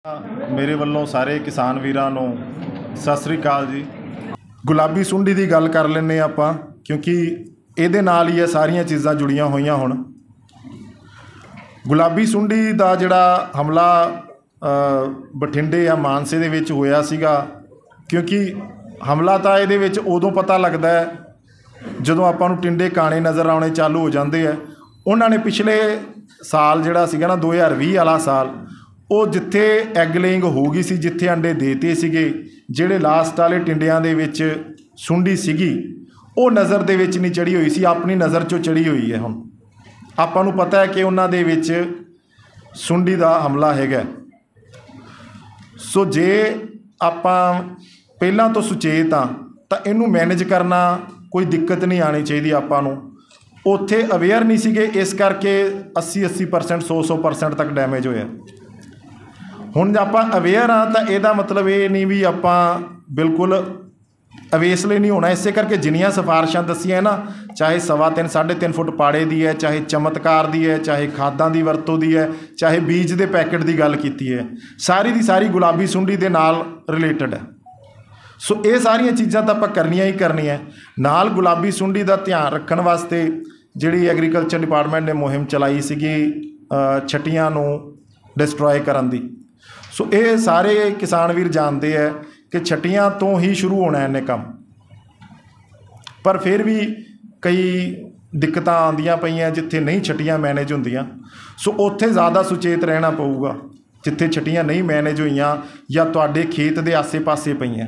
ਮੇਰੇ ਵੱਲੋਂ ਸਾਰੇ ਕਿਸਾਨ ਵੀਰਾਂ ਨੂੰ ਸਤਿ ਸ੍ਰੀ ਅਕਾਲ ਜੀ। ਗੁਲਾਬੀ ਸੁੰਡੀ ਦੀ ਗੱਲ ਕਰ ਲੈਂਦੇ ਆਪਾਂ, ਕਿਉਂਕਿ ਇਹਦੇ ਨਾਲ ਹੀ ਇਹ ਸਾਰੀਆਂ ਚੀਜ਼ਾਂ ਜੁੜੀਆਂ ਹੋਈਆਂ। ਹੁਣ ਗੁਲਾਬੀ ਸੁੰਡੀ ਦਾ ਜਿਹੜਾ ਹਮਲਾ ਬਠਿੰਡੇ ਜਾਂ ਮਾਨਸੇ ਦੇ ਵਿੱਚ ਹੋਇਆ ਸੀਗਾ, ਕਿਉਂਕਿ ਹਮਲਾ ਤਾਂ ਇਹਦੇ ਵਿੱਚ ਉਦੋਂ ਪਤਾ ਲੱਗਦਾ ਹੈ ਜਦੋਂ ਆਪਾਂ ਨੂੰ ਟਿੰਡੇ ਕਾਣੇ ਨਜ਼ਰ ਆਉਣੇ ਚਾਲੂ ਹੋ ਜਾਂਦੇ ਆ। ਉਹਨਾਂ ਨੇ ਪਿਛਲੇ ਸਾਲ ਜਿਹੜਾ ਸੀਗਾ ਨਾ 2020 ਵਾਲਾ ਸਾਲ, ਉਹ ਜਿੱਥੇ ਐਗ ਲੇਇੰਗ ਹੋ ਗਈ ਸੀ, ਜਿੱਥੇ ਅੰਡੇ ਦੇਤੇ ਸੀਗੇ, ਜਿਹੜੇ ਲਾਸਟ ਵਾਲੇ ਟਿੰਡਿਆਂ ਦੇ ਵਿੱਚ ਸੁੰਡੀ ਸੀਗੀ ਉਹ ਨਜ਼ਰ ਦੇ ਵਿੱਚ ਨਹੀਂ ਚੜ੍ਹੀ ਹੋਈ ਸੀ, ਆਪਣੀ ਨਜ਼ਰ 'ਚੋਂ ਚੜ੍ਹੀ ਹੋਈ ਹੈ। ਹੁਣ ਆਪਾਂ ਨੂੰ ਪਤਾ ਹੈ ਕਿ ਉਹਨਾਂ ਦੇ ਵਿੱਚ ਸੁੰਡੀ ਦਾ ਹਮਲਾ ਹੈਗਾ। ਸੋ ਜੇ ਆਪਾਂ ਪਹਿਲਾਂ ਤੋਂ ਸੁਚੇਤ ਹਾਂ ਤਾਂ ਇਹਨੂੰ ਮੈਨੇਜ ਕਰਨਾ ਕੋਈ ਦਿੱਕਤ ਨਹੀਂ ਆਉਣੀ ਚਾਹੀਦੀ ਆਪਾਂ ਨੂੰ। ਉੱਥੇ ਅਵੇਅਰ ਨਹੀਂ ਸੀਗੇ, ਇਸ ਕਰਕੇ 80% 100% ਤੱਕ ਡੈਮੇਜ ਹੋਇਆ। ਹੁਣ ਜੇ ਆਪਾਂ ਅਵੇਅਰ ਹਾਂ ਤਾਂ ਇਹਦਾ ਮਤਲਬ ਇਹ ਨਹੀਂ ਵੀ ਆਪਾਂ ਬਿਲਕੁਲ ਅਵੇਸਲੇ ਨਹੀਂ ਹੋਣਾ। ਇਸੇ ਕਰਕੇ ਜਿੰਨੀਆਂ ਸਿਫਾਰਿਸ਼ਾਂ ਦੱਸੀਆਂ ਨਾ, ਚਾਹੇ 3.25 3.5 ਫੁੱਟ ਪਾੜੇ ਦੀ ਹੈ, ਚਾਹੇ ਚਮਤਕਾਰ ਦੀ ਹੈ, ਚਾਹੇ ਖਾਦਾਂ ਦੀ ਵਰਤੋਂ ਦੀ ਹੈ, ਚਾਹੇ ਬੀਜ ਦੇ ਪੈਕਟ ਦੀ ਗੱਲ ਕੀਤੀ ਹੈ, ਸਾਰੀ ਦੀ ਸਾਰੀ ਗੁਲਾਬੀ ਸੁੰਡੀ ਦੇ ਨਾਲ ਰਿਲੇਟਡ ਹੈ। ਸੋ ਇਹ ਸਾਰੀਆਂ ਚੀਜ਼ਾਂ ਤਾਂ ਆਪਾਂ ਕਰਨੀਆਂ ਹੀ ਕਰਨੀਆਂ। ਨਾਲ ਗੁਲਾਬੀ ਸੁੰਡੀ ਦਾ ਧਿਆਨ ਰੱਖਣ ਵਾਸਤੇ ਜਿਹੜੀ ਐਗਰੀਕਲਚਰ ਡਿਪਾਰਟਮੈਂਟ ਨੇ ਮੁਹਿੰਮ ਚਲਾਈ ਸੀਗੀ ਛੱਟੀਆਂ ਨੂੰ ਡਿਸਟਰੋਏ ਕਰਨ ਦੀ। ਸੋ ਇਹ ਸਾਰੇ ਕਿਸਾਨ ਵੀਰ ਜਾਣਦੇ ਹੈ ਕਿ ਛੱਟੀਆਂ ਤੋਂ ਹੀ ਸ਼ੁਰੂ ਹੋਣਾ ਇਹਨੇ ਕੰਮ, ਪਰ ਫਿਰ ਵੀ ਕਈ ਦਿੱਕਤਾਂ ਆਉਂਦੀਆਂ ਪਈਆਂ ਜਿੱਥੇ ਨਹੀਂ ਛੱਟੀਆਂ ਮੈਨੇਜ ਹੁੰਦੀਆਂ। ਸੋ ਉੱਥੇ ਜ਼ਿਆਦਾ ਸੁਚੇਤ ਰਹਿਣਾ ਪਊਗਾ ਜਿੱਥੇ ਛੱਟੀਆਂ ਨਹੀਂ ਮੈਨੇਜ ਹੋਈਆਂ ਜਾਂ ਤੁਹਾਡੇ ਖੇਤ ਦੇ ਆਸੇ-ਪਾਸੇ ਪਈਆਂ।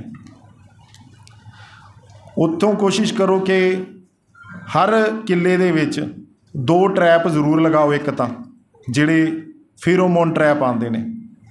ਉੱਥੋਂ ਕੋਸ਼ਿਸ਼ ਕਰੋ ਕਿ ਹਰ ਕਿੱਲੇ ਦੇ ਵਿੱਚ 2 ਟਰੈਪ ਜ਼ਰੂਰ ਲਗਾਓ। ਇੱਕ ਤਾਂ ਜਿਹੜੇ ਫੀਰੋਮੋਨ ਟਰੈਪ ਆਉਂਦੇ ਨੇ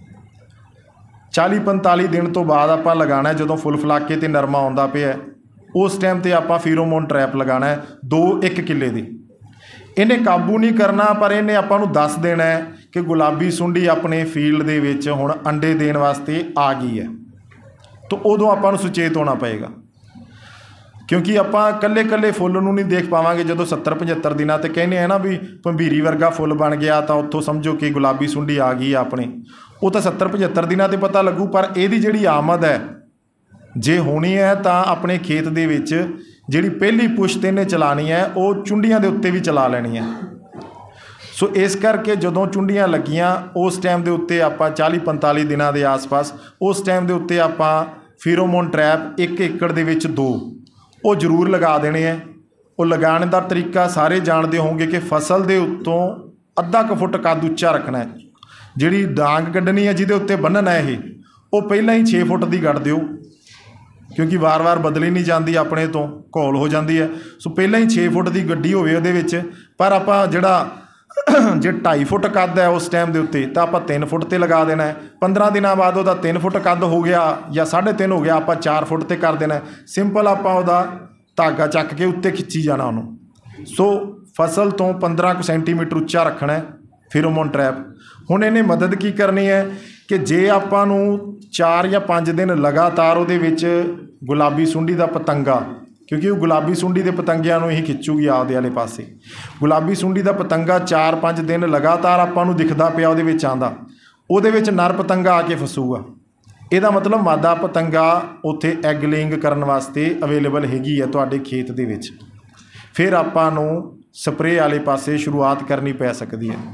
40-45 ਦਿਨ ਤੋਂ ਬਾਅਦ ਆਪਾਂ ਲਗਾਉਣਾ। ਜਦੋਂ ਫੁੱਲ ਫਲਾਕੇ ਅਤੇ ਨਰਮਾ ਆਉਂਦਾ ਪਿਆ ਉਸ ਟਾਈਮ 'ਤੇ ਆਪਾਂ ਫੀਰੋਮੋਨ ਟਰੈਪ ਲਗਾਉਣਾ ਹੈ 2-1 ਕਿੱਲੇ ਦੀ। ਇਹਨੇ ਕਾਬੂ ਨਹੀਂ ਕਰਨਾ, ਪਰ ਇਹਨੇ ਆਪਾਂ ਨੂੰ ਦੱਸ ਦੇਣਾ ਹੈ ਕਿ ਗੁਲਾਬੀ ਸੁੰਡੀ ਆਪਣੇ ਫੀਲਡ ਦੇ ਵਿੱਚ ਹੁਣ ਅੰਡੇ ਦੇਣ ਵਾਸਤੇ ਆ ਗਈ ਹੈ। ਤਾਂ ਉਦੋਂ ਆਪਾਂ ਨੂੰ ਸੁਚੇਤ ਹੋਣਾ ਪਏਗਾ, ਕਿਉਂਕਿ ਆਪਾਂ ਇਕੱਲੇ ਫੁੱਲ ਨੂੰ ਨਹੀਂ ਦੇਖ ਪਾਵਾਂਗੇ। ਜਦੋਂ 70-75 ਦਿਨਾਂ 'ਤੇ ਕਹਿੰਦੇ ਆ ਨਾ ਵੀ ਭੰਬੀਰੀ ਵਰਗਾ ਫੁੱਲ ਬਣ ਗਿਆ, ਤਾਂ ਉੱਥੋਂ ਸਮਝੋ ਕਿ ਗੁਲਾਬੀ ਸੁੰਡੀ ਆ ਗਈ ਆ ਆਪਣੀ। ਉਹ ਤਾਂ 70-75 ਦਿਨਾਂ 'ਤੇ ਪਤਾ ਲੱਗੂ, ਪਰ ਇਹਦੀ ਜਿਹੜੀ ਆਮਦ ਹੈ ਜੇ ਹੋਣੀ ਹੈ ਤਾਂ ਆਪਣੇ ਖੇਤ ਦੇ ਵਿੱਚ ਜਿਹੜੀ ਪਹਿਲੀ ਪੁਸ਼ਤ ਇਹਨੇ ਚਲਾਉਣੀ ਹੈ ਉਹ ਚੁੰਡੀਆਂ ਦੇ ਉੱਤੇ ਵੀ ਚਲਾ ਲੈਣੀ ਹੈ। ਸੋ ਇਸ ਕਰਕੇ ਜਦੋਂ ਚੁੰਡੀਆਂ ਲੱਗੀਆਂ ਉਸ ਟਾਈਮ ਦੇ ਉੱਤੇ ਆਪਾਂ 40-45 ਦਿਨਾਂ ਦੇ ਆਸ-ਪਾਸ ਉਸ ਟਾਈਮ ਦੇ ਉੱਤੇ ਆਪਾਂ ਫੀਰੋਮੋਨ ਟਰੈਪ 1 ਏਕੜ ਦੇ ਵਿੱਚ 2 ਉਹ ਜ਼ਰੂਰ ਲਗਾ ਦੇਣੇ ਹੈ। ਉਹ ਲਗਾਉਣ ਦਾ ਤਰੀਕਾ ਸਾਰੇ ਜਾਣਦੇ ਹੋਣਗੇ ਕਿ ਫਸਲ ਦੇ ਉੱਤੋਂ ਅੱਧਾ ਕੁ ਫੁੱਟ ਕੱਦ ਉੱਚਾ ਰੱਖਣਾ ਹੈ। ਜਿਹੜੀ ਡਾਂਗ ਕੱਢਣੀ ਹੈ ਜਿਹਦੇ ਉੱਤੇ ਬੰਨ੍ਹਣਾ ਇਹ, ਉਹ ਪਹਿਲਾਂ ਹੀ 6 ਫੁੱਟ ਦੀ ਕੱਢ ਦਿਓ, ਕਿਉਂਕਿ ਵਾਰ-ਵਾਰ ਬਦਲੀ ਨਹੀਂ ਜਾਂਦੀ, ਆਪਣੇ ਤੋਂ ਘੋਲ ਹੋ ਜਾਂਦੀ ਹੈ। ਸੋ ਪਹਿਲਾਂ ਹੀ 6 ਫੁੱਟ ਦੀ ਗੱਡੀ ਹੋਵੇ ਉਹਦੇ ਵਿੱਚ। ਪਰ ਆਪਾਂ ਜਿਹੜਾ ਜੇ 2.5 ਫੁੱਟ ਕੱਦ ਹੈ ਉਸ ਟਾਈਮ ਦੇ ਉੱਤੇ, ਤਾਂ ਆਪਾਂ 3 ਫੁੱਟ 'ਤੇ ਲਗਾ ਦੇਣਾ ਹੈ। 15 ਦਿਨਾਂ ਬਾਅਦ ਉਹਦਾ 3 ਫੁੱਟ ਕੱਦ ਹੋ ਗਿਆ ਜਾਂ 3.5 ਹੋ ਗਿਆ, ਆਪਾਂ 4 ਫੁੱਟ 'ਤੇ ਕਰ ਦੇਣਾ। ਸਿੰਪਲ ਆਪਾਂ ਉਹਦਾ ਧਾਗਾ ਚੱਕ ਕੇ ਉੱਤੇ ਖਿੱਚੀ ਜਾਣਾ ਉਹਨੂੰ। ਸੋ ਫਸਲ ਤੋਂ 15 ਸੈਂਟੀਮੀਟਰ ਉੱਚਾ ਰੱਖਣਾ ਹੈ ਫੀਰੋਮੋਨ ਟਰੈਪ। ਹੁਣ ਇਹਨੇ ਮਦਦ ਕੀ ਕਰਨੀ ਹੈ ਕਿ ਜੇ ਆਪਾਂ ਨੂੰ 4 ਜਾਂ 5 ਦਿਨ ਲਗਾਤਾਰ ਉਹਦੇ ਵਿੱਚ ਗੁਲਾਬੀ ਸੁੰਡੀ ਦਾ ਪਤੰਗਾ, ਕਿਉਂਕਿ ਉਹ ਗੁਲਾਬੀ ਸੁੰਡੀ ਦੇ ਪਤੰਗਿਆਂ ਨੂੰ ਹੀ ਖਿੱਚੂਗੀ ਆਪਦੇ ਵਾਲੇ ਪਾਸੇ। ਗੁਲਾਬੀ ਸੁੰਡੀ ਦਾ ਪਤੰਗਾ 4-5 ਦਿਨ ਲਗਾਤਾਰ ਆਪਾਂ ਨੂੰ ਦਿਖਦਾ ਪਿਆ ਉਹਦੇ ਵਿੱਚ ਆਉਂਦਾ, ਉਹਦੇ ਵਿੱਚ ਨਰ ਪਤੰਗਾ ਆ ਕੇ ਫਸੂਗਾ। ਇਹਦਾ ਮਤਲਬ ਮਾਦਾ ਪਤੰਗਾ ਉੱਥੇ ਐਗ ਲੇਇੰਗ ਕਰਨ ਵਾਸਤੇ ਅਵੇਲੇਬਲ ਹੈਗੀ ਹੈ ਤੁਹਾਡੇ ਖੇਤ ਦੇ ਵਿੱਚ। ਫਿਰ ਆਪਾਂ ਨੂੰ ਸਪਰੇਅ ਵਾਲੇ ਪਾਸੇ ਸ਼ੁਰੂਆਤ ਕਰਨੀ ਪੈ ਸਕਦੀ ਹੈ।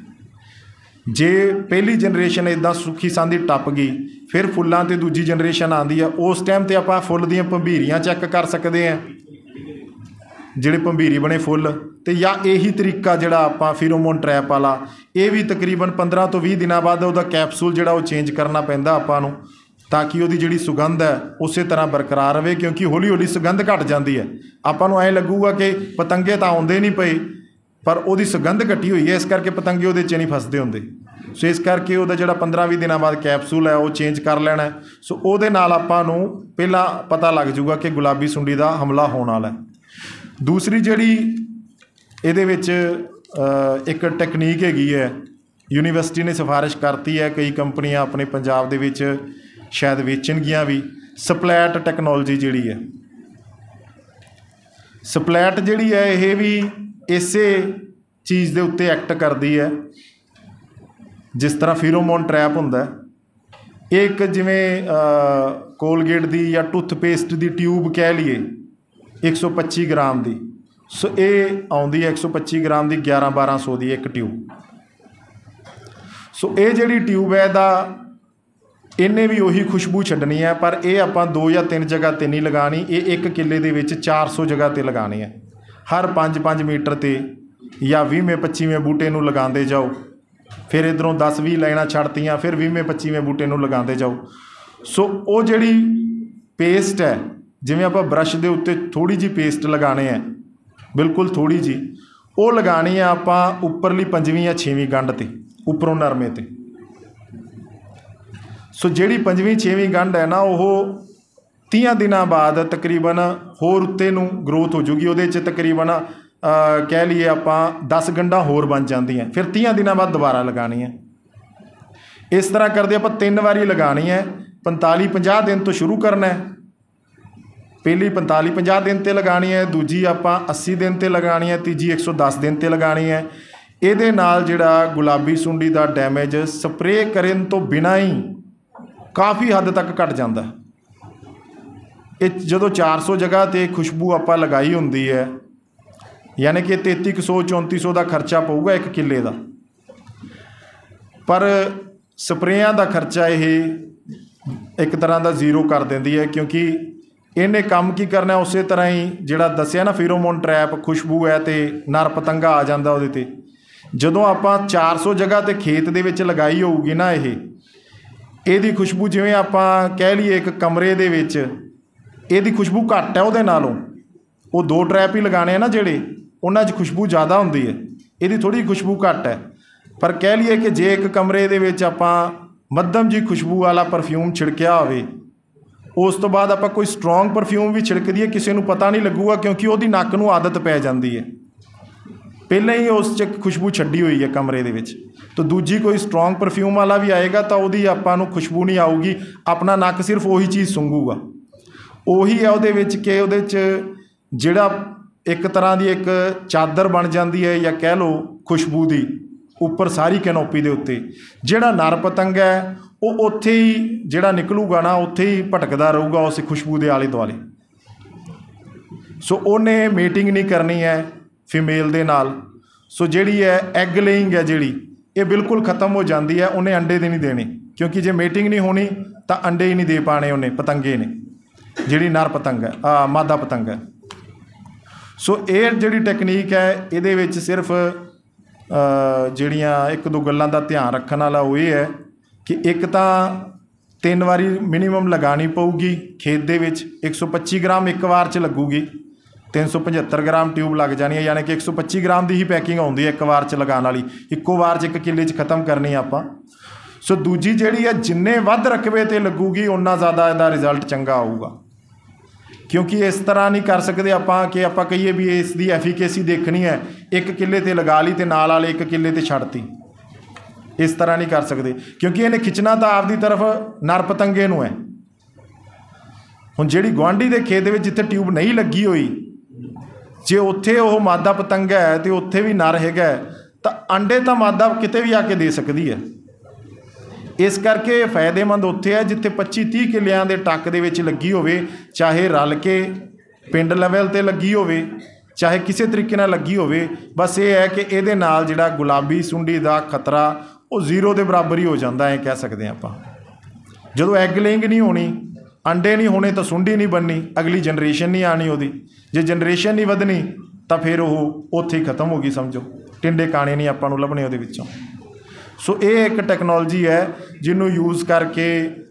ਜੇ ਪਹਿਲੀ ਜਨਰੇਸ਼ਨ ਇੱਦਾਂ ਸੁੱਖੀ ਸਾਂਦੀ ਟੱਪ ਗਈ, ਫਿਰ ਫੁੱਲਾਂ 'ਤੇ ਦੂਜੀ ਜਨਰੇਸ਼ਨ ਆਉਂਦੀ ਆ, ਉਸ ਟਾਈਮ 'ਤੇ ਆਪਾਂ ਫੁੱਲ ਦੀਆਂ ਭੰਬੀਰੀਆਂ ਚੈੱਕ ਕਰ ਸਕਦੇ ਹਾਂ, ਜਿਹੜੇ ਭੰਬੀਰੀ ਬਣੇ ਫੁੱਲ। ਅਤੇ ਜਾਂ ਇਹੀ ਤਰੀਕਾ ਜਿਹੜਾ ਆਪਾਂ ਫੀਰੋਮੋਨ ਟਰੈਪ ਵਾਲਾ, ਇਹ ਵੀ ਤਕਰੀਬਨ 15 ਤੋਂ 20 ਦਿਨਾਂ ਬਾਅਦ ਉਹਦਾ ਕੈਪਸੂਲ ਜਿਹੜਾ ਉਹ ਚੇਂਜ ਕਰਨਾ ਪੈਂਦਾ ਆਪਾਂ ਨੂੰ, ਤਾਂ ਕਿ ਉਹਦੀ ਜਿਹੜੀ ਸੁਗੰਧ ਹੈ ਉਸੇ ਤਰ੍ਹਾਂ ਬਰਕਰਾਰ ਰਹੇ, ਕਿਉਂਕਿ ਹੌਲੀ-ਹੌਲੀ ਸੁਗੰਧ ਘੱਟ ਜਾਂਦੀ ਹੈ। ਆਪਾਂ ਨੂੰ ਐਂ ਲੱਗੂਗਾ ਕਿ ਪਤੰਗੇ ਤਾਂ ਆਉਂਦੇ ਨਹੀਂ ਪਏ, ਪਰ ਉਹਦੀ ਸੁਗੰਧ ਘਟੀ ਹੋਈ ਹੈ, ਇਸ ਕਰਕੇ ਪਤੰਗੇ ਉਹਦੇ 'ਚ ਨਹੀਂ ਫਸਦੇ ਹੁੰਦੇ। ਸੋ ਇਸ ਕਰਕੇ ਉਹਦਾ ਜਿਹੜਾ 15-20 ਦਿਨਾਂ ਬਾਅਦ ਕੈਪਸੂਲ ਹੈ ਉਹ ਚੇਂਜ ਕਰ ਲੈਣਾ। ਸੋ ਉਹਦੇ ਨਾਲ ਆਪਾਂ ਨੂੰ ਪਹਿਲਾਂ ਪਤਾ ਲੱਗ ਜੂਗਾ ਕਿ ਗੁਲਾਬੀ ਸੁੰਡੀ ਦਾ ਹਮਲਾ ਹੋਣ ਵਾਲਾ। ਦੂਸਰੀ ਜਿਹੜੀ ਇਹਦੇ ਵਿੱਚ ਇੱਕ ਟੈਕਨੀਕ ਹੈਗੀ ਹੈ, ਯੂਨੀਵਰਸਿਟੀ ਨੇ ਸਿਫਾਰਿਸ਼ ਕਰਤੀ ਹੈ, ਕਈ ਕੰਪਨੀਆਂ ਆਪਣੇ ਪੰਜਾਬ ਦੇ ਵਿੱਚ ਸ਼ਾਇਦ ਵੇਚਣਗੀਆਂ ਵੀ। ਸਪਲੈਟ ਟੈਕਨੋਲੋਜੀ ਜਿਹੜੀ ਹੈ, ਸਪਲੈਟ ਜਿਹੜੀ ਹੈ ਇਹ ਵੀ ਇਸੇ ਚੀਜ਼ ਦੇ ਉੱਤੇ ਐਕਟ ਕਰਦੀ ਹੈ। ਜਿਸ ਤਰ੍ਹਾਂ ਫੀਰੋਮੋਨ ਟਰੈਪ ਹੁੰਦਾ एक जिमें कोलगेट की या टूथपेस्ट की ट्यूब कह लीए 125 ग्राम की, सो ये आउंदी 125 ग्राम की 1100-1200 की एक ट्यूब। सो ये जिहड़ी ट्यूब है इहदा इन्हें भी उही खुशबू छड्डनी है, पर यह आपां 2 या 3 जगह ते नहीं लगानी, ये 1 किले दे विच 400 जगह ते लगानी है। हर 5-5 मीटर ते या 20वें-25वें बूटे नूं लगांदे जाओ, फिर इधरों 10-20 लाइनां छड्डतियां, फिर 20वें-25वें बूटे नूं लगांदे जाओ। सो वो जिहड़ी पेस्ट है, जिवें आपां ब्रश दे उत्ते थोड़ी जी पेस्ट लगाने है, बिल्कुल थोड़ी जी, वो लगानी है आपां उपरली 5वीं या 6वीं गंढ ते, उपरों नरमे ते। सो जिहड़ी 5वीं 6वीं गंढ है ना, वो 30 दिनां बाद तकरीबन होर उत्ते नूं ग्रोथ हो जूगी, उहदे च तकरीबन कह लीए आपां 10 गंढां होर बन जांदियां, फिर 30 दिनां बाद दोबारा लगानी है। इस तरह करदे आपां 3 वारी लगानी है। 45-50 दिन तो शुरू करना है, पहली 45-50 दिन ते लगानी है, दूजी आपां 80 दिन ते लगानी है, तीजी 110 दिन ते लगानी है। ਇਹਦੇ ਨਾਲ ਜਿਹੜਾ ਗੁਲਾਬੀ ਸੁੰਡੀ ਦਾ ਡੈਮੇਜ ਸਪਰੇਅ ਕਰਨ ਤੋਂ ਬਿਨਾਂ ਹੀ ਕਾਫੀ ਹੱਦ ਤੱਕ ਘਟ ਜਾਂਦਾ। ਇਹ ਜਦੋਂ 400 ਜਗ੍ਹਾ 'ਤੇ ਖੁਸ਼ਬੂ ਆਪਾਂ ਲਗਾਈ ਹੁੰਦੀ ਹੈ, ਯਾਨੀ ਕਿ 3300-3400 ਦਾ ਖਰਚਾ ਪਊਗਾ 1 ਕਿੱਲੇ ਦਾ, ਪਰ ਸਪਰੇਆਂ ਦਾ ਖਰਚਾ ਇਹ ਇੱਕ ਤਰ੍ਹਾਂ ਦਾ ਜ਼ੀਰੋ ਕਰ ਦਿੰਦੀ ਹੈ, ਕਿਉਂਕਿ ਇਹਨੇ ਕੰਮ ਕੀ ਕਰਨਾ ਉਸੇ ਤਰ੍ਹਾਂ ਹੀ ਜਿਹੜਾ ਦੱਸਿਆ ਨਾ ਫੀਰੋਮੋਨ ਟਰੈਪ ਖੁਸ਼ਬੂ ਹੈ ਅਤੇ ਨਰ ਪਤੰਗਾ ਆ ਜਾਂਦਾ ਉਹਦੇ 'ਤੇ। ਜਦੋਂ ਆਪਾਂ 400 ਜਗ੍ਹਾ 'ਤੇ ਖੇਤ ਦੇ ਵਿੱਚ ਲਗਾਈ ਹੋਊਗੀ ਨਾ, ਇਹਦੀ ਖੁਸ਼ਬੂ ਜਿਵੇਂ ਆਪਾਂ ਕਹਿ ਲਈਏ ਇੱਕ ਕਮਰੇ ਦੇ ਵਿੱਚ ਇਹਦੀ ਖੁਸ਼ਬੂ ਘੱਟ ਹੈ ਉਹਦੇ ਨਾਲੋਂ, ਉਹ 2 ਟਰੈਪ ਹੀ ਲਗਾਉਣੇ ਆ ਨਾ ਜਿਹੜੇ, ਉਹਨਾਂ 'ਚ ਖੁਸ਼ਬੂ ਜ਼ਿਆਦਾ ਹੁੰਦੀ ਹੈ, ਇਹਦੀ ਥੋੜ੍ਹੀ ਖੁਸ਼ਬੂ ਘੱਟ ਹੈ। ਪਰ ਕਹਿ ਲਈਏ ਕਿ ਜੇ ਇੱਕ ਕਮਰੇ ਦੇ ਵਿੱਚ ਆਪਾਂ ਮੱਧਮ ਜੀ ਖੁਸ਼ਬੂ ਵਾਲਾ ਪਰਫਿਊਮ ਛਿੜਕਿਆ ਹੋਵੇ, ਉਸ ਤੋਂ ਬਾਅਦ ਆਪਾਂ ਕੋਈ ਸਟਰੋਂਗ ਪਰਫਿਊਮ ਵੀ ਛਿੜਕ ਦਈਏ, ਕਿਸੇ ਨੂੰ ਪਤਾ ਨਹੀਂ ਲੱਗੂਗਾ, ਕਿਉਂਕਿ ਉਹਦੀ ਨੱਕ ਨੂੰ ਆਦਤ ਪੈ ਜਾਂਦੀ ਹੈ, ਪਹਿਲਾਂ ਹੀ ਉਸ 'ਚ ਖੁਸ਼ਬੂ ਛੱਡੀ ਹੋਈ ਹੈ ਕਮਰੇ ਦੇ ਵਿੱਚ। ਤਾਂ ਦੂਜੀ ਕੋਈ ਸਟਰੋਂਗ ਪਰਫਿਊਮ ਵਾਲਾ ਵੀ ਆਏਗਾ ਤਾਂ ਉਹਦੀ ਆਪਾਂ ਨੂੰ ਖੁਸ਼ਬੂ ਨਹੀਂ ਆਊਗੀ, ਆਪਣਾ ਨੱਕ ਸਿਰਫ ਉਹੀ ਚੀਜ਼ ਸੁੰਘੂਗਾ। ਉਹੀ ਹੈ ਉਹਦੇ ਵਿੱਚ ਕਿ ਉਹਦੇ 'ਚ ਜਿਹੜਾ ਇੱਕ ਤਰ੍ਹਾਂ ਦੀ ਇੱਕ ਚਾਦਰ ਬਣ ਜਾਂਦੀ ਹੈ, ਜਾਂ ਕਹਿ ਲਓ ਖੁਸ਼ਬੂ ਦੀ ਉੱਪਰ ਸਾਰੀ ਕੈਨੋਪੀ ਦੇ ਉੱਤੇ। ਜਿਹੜਾ ਨਰ ਪਤੰਗ ਹੈ ਉਹ ਉੱਥੇ ਹੀ ਜਿਹੜਾ ਨਿਕਲੂਗਾ ਨਾ, ਉੱਥੇ ਹੀ ਭਟਕਦਾ ਰਹੂਗਾ ਉਸ ਖੁਸ਼ਬੂ ਦੇ ਆਲੇ ਦੁਆਲੇ। ਸੋ ਉਹਨੇ ਮੀਟਿੰਗ ਨਹੀਂ ਕਰਨੀ ਹੈ ਫੀਮੇਲ ਦੇ ਨਾਲ। ਸੋ ਜਿਹੜੀ ਹੈ ਐਗ ਲੇਇੰਗ ਹੈ ਜਿਹੜੀ, ਇਹ ਬਿਲਕੁਲ ਖਤਮ ਹੋ ਜਾਂਦੀ ਹੈ। ਉਹਨੇ ਅੰਡੇ ਦੇ ਨਹੀਂ ਦੇਣੇ, ਕਿਉਂਕਿ ਜੇ ਮੀਟਿੰਗ ਨਹੀਂ ਹੋਣੀ ਤਾਂ ਅੰਡੇ ਹੀ ਨਹੀਂ ਦੇ ਪਾਣੇ ਉਹਨੇ, ਪਤੰਗੇ ਨੇ, ਜਿਹੜੀ ਨਰ ਪਤੰਗ ਹੈ, ਮਾਦਾ ਪਤੰਗ ਹੈ। ਸੋ ਇਹ ਜਿਹੜੀ ਟੈਕਨੀਕ ਹੈ, ਇਹਦੇ ਵਿੱਚ ਸਿਰਫ ਜਿਹੜੀਆਂ 1-2 ਗੱਲਾਂ ਦਾ ਧਿਆਨ ਰੱਖਣ ਵਾਲਾ ਉਹ ਇਹ ਹੈ ਕਿ ਇੱਕ ਤਾਂ 3 ਵਾਰੀ ਮਿਨੀਮਮ ਲਗਾਉਣੀ ਪਊਗੀ ਖੇਤ ਦੇ ਵਿੱਚ। 125 ਗ੍ਰਾਮ ਇੱਕ ਵਾਰ 'ਚ ਲੱਗੂਗੀ, 375 ਗ੍ਰਾਮ ਟਿਊਬ ਲੱਗ ਜਾਣੀ ਹੈ, ਯਾਨੀ ਕਿ 125 ਗ੍ਰਾਮ ਦੀ ਹੀ ਪੈਕਿੰਗ ਆਉਂਦੀ ਹੈ ਇੱਕ ਵਾਰ 'ਚ ਲਗਾਉਣ ਵਾਲੀ, ਇੱਕੋ ਵਾਰ 'ਚ 1 ਕਿੱਲੇ 'ਚ ਖ਼ਤਮ ਕਰਨੀ ਆਪਾਂ। ਸੋ ਦੂਜੀ ਜਿਹੜੀ ਹੈ, ਜਿੰਨੇ ਵੱਧ ਰਕਬੇ 'ਤੇ ਲੱਗੂਗੀ ਓਨਾ ਜ਼ਿਆਦਾ ਇਹਦਾ ਰਿਜ਼ਲਟ ਚੰਗਾ ਆਊਗਾ, ਕਿਉਂਕਿ ਇਸ ਤਰ੍ਹਾਂ ਨਹੀਂ ਕਰ ਸਕਦੇ ਆਪਾਂ ਕਿ ਆਪਾਂ ਕਹੀਏ ਵੀ ਇਸ ਦੀ ਐਫੀਕੇਸੀ ਦੇਖਣੀ ਹੈ, 1 ਕਿੱਲੇ 'ਤੇ ਲਗਾ ਲਈ ਅਤੇ ਨਾਲ ਵਾਲੇ 1 ਕਿੱਲੇ 'ਤੇ ਛੱਡਤੀ। ਇਸ ਤਰ੍ਹਾਂ ਨਹੀਂ ਕਰ ਸਕਦੇ, ਕਿਉਂਕਿ ਇਹਨੇ ਖਿੱਚਣਾ ਤਾਂ ਆਪਦੀ ਤਰਫ ਨਰ ਪਤੰਗੇ ਨੂੰ ਹੈ। ਹੁਣ ਜਿਹੜੀ ਗੁਆਂਢੀ ਦੇ ਖੇਤ ਦੇ ਵਿੱਚ ਜਿੱਥੇ ਟਿਊਬ ਨਹੀਂ ਲੱਗੀ ਹੋਈ, ਜੇ ਉੱਥੇ ਉਹ ਮਾਦਾ ਪਤੰਗਾ ਹੈ ਅਤੇ ਉੱਥੇ ਵੀ ਨਰ ਹੈਗਾ, ਤਾਂ ਅੰਡੇ ਤਾਂ ਮਾਦਾ ਕਿਤੇ ਵੀ ਆ ਕੇ ਦੇ ਸਕਦੀ ਹੈ। ਇਸ ਕਰਕੇ ਇਹ ਫਾਇਦੇਮੰਦ ਉੱਥੇ ਹੈ ਜਿੱਥੇ 25-30 ਕਿੱਲਿਆਂ ਦੇ ਟੱਕ ਦੇ ਵਿੱਚ ਲੱਗੀ ਹੋਵੇ, ਚਾਹੇ ਰਲ ਕੇ ਪਿੰਡ ਲੈਵਲ 'ਤੇ ਲੱਗੀ ਹੋਵੇ, ਚਾਹੇ ਕਿਸੇ ਤਰੀਕੇ ਨਾਲ ਲੱਗੀ ਹੋਵੇ। ਬਸ ਇਹ ਹੈ ਕਿ ਇਹਦੇ ਨਾਲ ਜਿਹੜਾ ਗੁਲਾਬੀ ਸੁੰਡੀ ਦਾ ਖਤਰਾ ਉਹ 0 ਦੇ ਬਰਾਬਰ ਹੀ ਹੋ ਜਾਂਦਾ, ਐਂ ਕਹਿ ਸਕਦੇ ਹਾਂ ਆਪਾਂ। ਜਦੋਂ ਐਗ ਲੇਇੰਗ ਨਹੀਂ ਹੋਣੀ, ਅੰਡੇ ਨਹੀਂ ਹੋਣੇ, ਤਾਂ ਸੁੰਡੀ ਨਹੀਂ ਬਣਨੀ, ਅਗਲੀ ਜਨਰੇਸ਼ਨ ਨਹੀਂ ਆਉਣੀ ਉਹਦੀ। ਜੇ ਜਨਰੇਸ਼ਨ ਨਹੀਂ ਵਧਣੀ ਤਾਂ ਫਿਰ ਉਹ ਉੱਥੇ ਹੀ ਖਤਮ ਹੋ ਗਈ ਸਮਝੋ, ਟਿੰਡੇ ਕਾਣੇ ਨਹੀਂ ਆਪਾਂ ਨੂੰ ਲੱਭਣੇ ਉਹਦੇ ਵਿੱਚੋਂ। ਸੋ ਇਹ ਇੱਕ ਟੈਕਨੋਲੋਜੀ ਹੈ ਜਿਹਨੂੰ ਯੂਜ਼ ਕਰਕੇ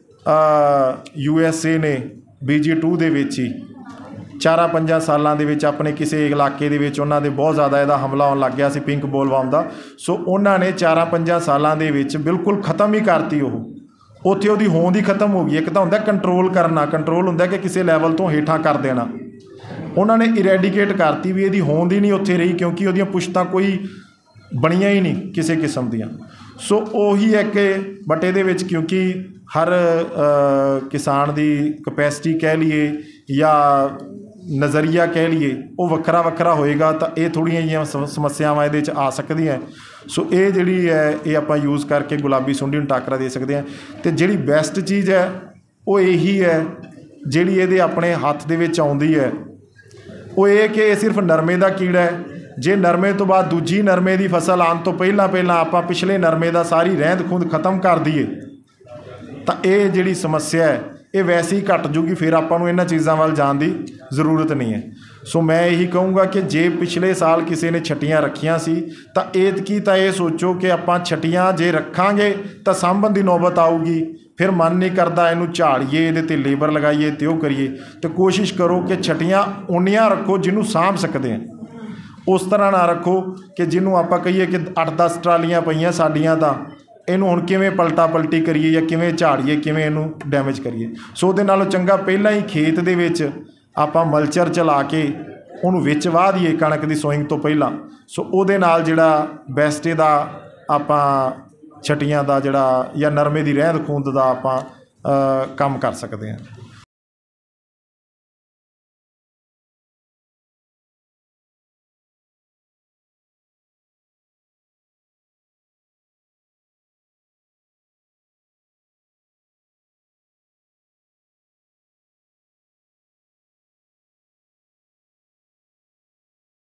USA ਨੇ BG2 ਦੇ ਵਿੱਚ ਹੀ 4-5 ਸਾਲਾਂ ਦੇ ਵਿੱਚ ਆਪਣੇ ਕਿਸੇ ਇਲਾਕੇ ਦੇ ਵਿੱਚ ਉਹਨਾਂ ਦੇ ਬਹੁਤ ਜ਼ਿਆਦਾ ਇਹਦਾ ਹਮਲਾ ਆਉਣ ਲੱਗ ਗਿਆ ਸੀ, ਪਿੰਕ ਬੋਲਵਾਰਮ ਦਾ। ਸੋ ਉਹਨਾਂ ਨੇ 4-5 ਸਾਲਾਂ ਦੇ ਵਿੱਚ ਬਿਲਕੁਲ ਖ਼ਤਮ ਹੀ ਕਰਤੀ ਉਹ, ਉੱਥੇ ਉਹਦੀ ਹੋਂਦ ਹੀ ਖ਼ਤਮ ਹੋ ਗਈ। ਇੱਕ ਤਾਂ ਹੁੰਦਾ ਕੰਟਰੋਲ ਕਰਨਾ, ਕੰਟਰੋਲ ਹੁੰਦਾ ਕਿ ਕਿਸੇ ਲੈਵਲ ਤੋਂ ਹੇਠਾਂ ਕਰ ਦੇਣਾ, ਉਹਨਾਂ ਨੇ ਇਰੈਡੀਕੇਟ ਕਰਤੀ ਵੀ ਇਹਦੀ ਹੋਂਦ ਹੀ ਨਹੀਂ ਉੱਥੇ ਰਹੀ, ਕਿਉਂਕਿ ਉਹਦੀਆਂ ਪੁਸ਼ਤਾਂ ਕੋਈ ਬਣੀਆਂ ਹੀ ਨਹੀਂ ਕਿਸੇ ਕਿਸਮ ਦੀਆਂ। ਸੋ ਉਹੀ ਹੈ ਕਿ ਬਟ ਇਹਦੇ ਵਿੱਚ ਕਿਉਂਕਿ ਹਰ ਕਿਸਾਨ ਦੀ ਕਪੈਸਿਟੀ ਕਹਿ ਲਈਏ ਜਾਂ ਨਜ਼ਰੀਆ ਕਹਿ ਲਈਏ ਉਹ ਵੱਖਰਾ ਵੱਖਰਾ ਹੋਏਗਾ, ਤਾਂ ਇਹ ਥੋੜ੍ਹੀਆਂ ਜਿਹੀਆਂ ਸਮੱਸਿਆਵਾਂ ਇਹਦੇ 'ਚ ਆ ਸਕਦੀਆਂ। सो ये जिहड़ी है ये आपां यूज़ करके गुलाबी सुंडी नूं टाकरा दे सकते हैं। तो जिहड़ी बेस्ट चीज़ है वो यही है जिहड़ी इहदे अपने हत्थ दे विच आउंदी है वो ये कि ये सिर्फ नरमे का कीड़ा है। जे नरमे तो बाद दूजी नरमे की फसल आने तो पहला आपां पिछले नरमे का सारी रहंद खूंद खत्म कर दईए तो ये जिहड़ी समस्या है ये वैसे ही घट जूगी, फिर आपां नूं इन्हां चीज़ां वल जाण दी ज़रूरत नहीं है। सो मैं यही कहूँगा कि जे पिछले साल किसी ने छट्टियां रखियां सी तो एतकी तो ये सोचो कि आपां छट्टियां जे रखांगे तो साਂਭਣ ਦੀ नौबत आऊगी, फिर मन नहीं करता इनू झाड़िए ये ते लेबर लगाइए तो करिए। तो कोशिश करो कि छट्टियां उन्नियां रखो जिन्हों साਂਭ सकते हैं, उस तरह ना रखो कि जिन्हों आपां कहिए कि 8-10 ट्रालियां पईयां साडियां तां इनू हुण किवें पलटा पलटी करिए या किवें झाड़िए किवें इनू डैमेज करिए। सो उहदे नालों चंगा पहला ही खेत दे विच आपां मल्चर चला के उहनूं विच वाह दईए कणक दी सोइंग तो पहला। सो उहदे नाल जिहड़ा बेस्ट इहदा आपां छट्टियां दा जिहड़ा या नरमे दी रहंद खूंद दा आपां काम कर सकते हैं।